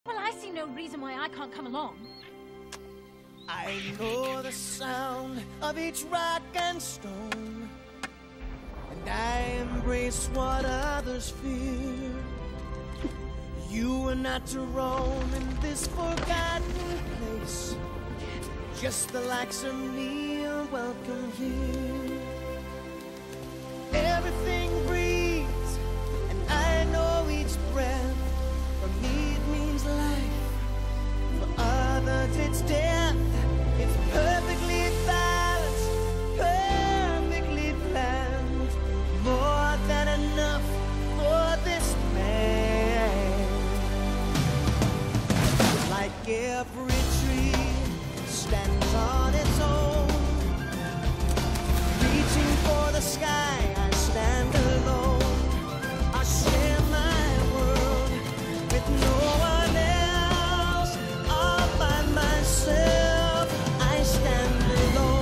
Well, I see no reason why I can't come along. I know the sound of each rock and stone, and I embrace what others fear. You are not to roam in this forgotten place. Just the likes of me are welcome here. Everything breathes, and I know each breath. For me it means life, for others it's death. It's perfectly balanced, perfectly planned. More than enough for this man. Like every tree stands on its own, reaching for the sky, I stand alone. I share my world with no one else, all by myself. I stand alone.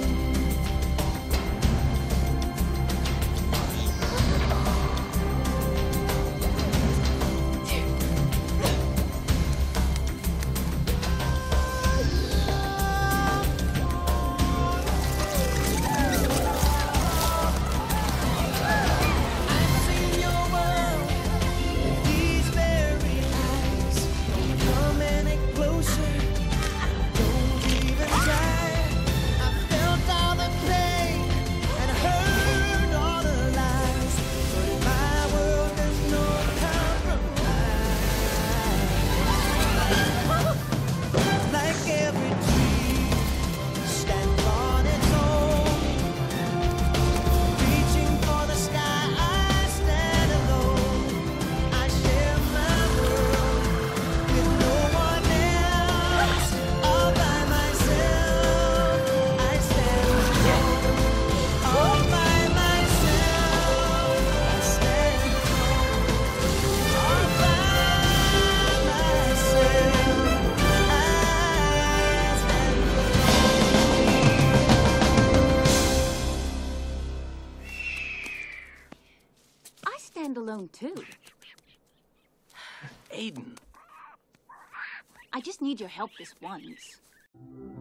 Alone too. Aiden. I just need your help this once.